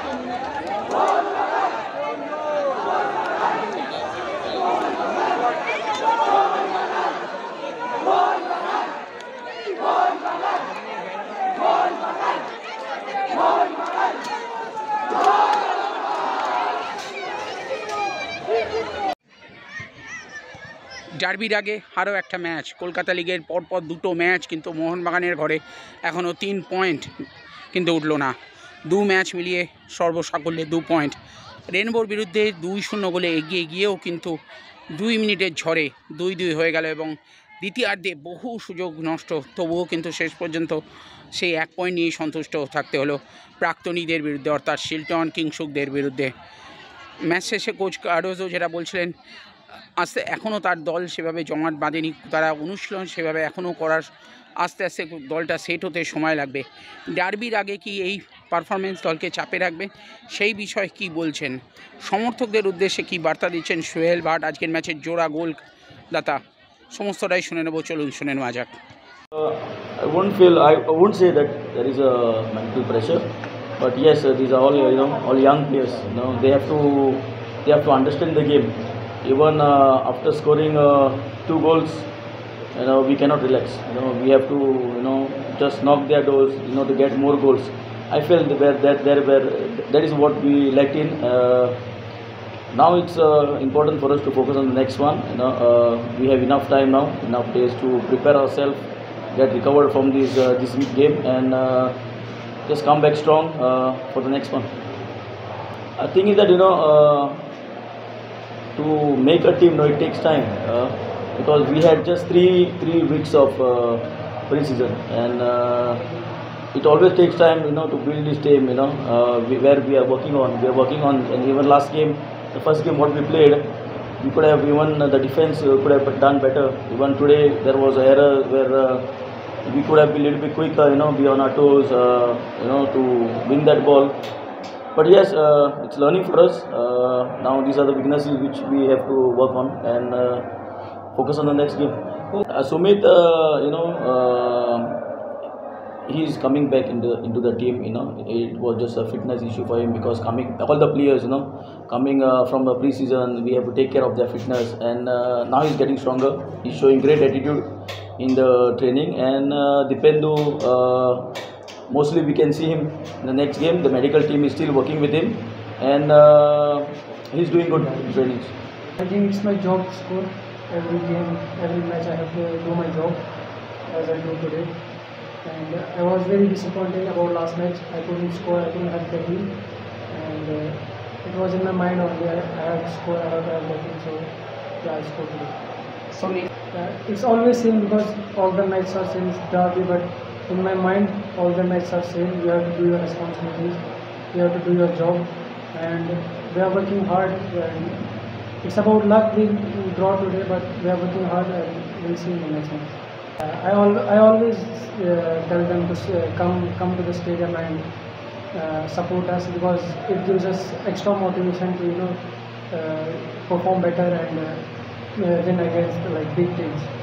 ডার্বির আগে আরও একটা ম্যাচ, কলকাতা লিগের পরপর দুটো ম্যাচ, কিন্তু মোহনবাগানের ঘরে এখনও 3 পয়েন্ট কিন্তু উঠল না। 2 ম্যাচ মিলিয়ে সর্বসাকল্যে 2 পয়েন্ট। রেনবোর বিরুদ্ধে 2-0 গোলে এগিয়ে গিয়েও কিন্তু 2 মিনিটের ঝড়ে 2-2 হয়ে গেল এবং দ্বিতীয়ার্ধে বহু সুযোগ নষ্ট, তবুও কিন্তু শেষ পর্যন্ত সেই 1 পয়েন্ট নিয়েই সন্তুষ্ট থাকতে হলো প্রাক্তনীদের বিরুদ্ধে, অর্থাৎ শিলটন কিংসুকদের বিরুদ্ধে। ম্যাচ শেষে কোচ কার্ডোজো যেটা বলছিলেন, আস্তে এখনও তার দল সেভাবে জমাট বাঁধেনি, তারা অনুশীলন সেভাবে এখনও করার, আস্তে আস্তে দলটা সেট হতে সময় লাগবে। ডার্বির আগে কি এই পারফরমেন্স দলকে চাপে রাখবে, সেই বিষয়ে কি বলছেন, সমর্থকদের উদ্দেশ্যে কি বার্তা দিচ্ছেন সোহেল ভাট, আজকের ম্যাচের জোড়া গোলদাতা, সমস্তটাই শুনে নেব। চলুন শুনে নেওয়া যাক। I won't say that there is a mental pressure, but yes, these are all young players. They have to understand the game. Even after scoring 2 goals, we cannot relax. We have to just knock their doors to get more goals. I feel that is what we lacked in. Now it's important for us to focus on the next one. We have enough time now, enough days to prepare ourselves, get recovered from this game, and just come back strong for the next one. I think is that to make a team, it takes time because we had just three weeks of pre-season, and it always takes time, to build this team. Where we are working on, and even last game, the first game what we played, we could have even the defense could have done better. Even today there was an error where we could have been a little bit quicker, be on our toes, to win that ball. But yes, it's learning for us. Now these are the weaknesses which we have to work on and focus on the next game. Sumit, he is coming back into the team. It was just a fitness issue for him because all the players, coming from the pre-season, we have to take care of their fitness, and now he's getting stronger. He's showing great attitude in the training, and Dipendu, mostly we can see him in the next game. The medical team is still working with him, and he's doing good in trainings. I think it's my job to score every game, every match. I have to do my job as I do today. And I was very disappointed about last match. I couldn't score, I couldn't have the team, and it was in my mind only. I have to score, I have to have the team, so yeah, I scored today. Sorry. It's always same because all the matches are same, it's derby, but in my mind all the matches are same. You have to do your responsibilities, you have to do your job, and we are working hard. And it's about luck we draw today, but we are working hard, and we'll see in the next match. I always tell them to come to the stadium and support us, because it gives us extra motivation to perform better and win against big teams.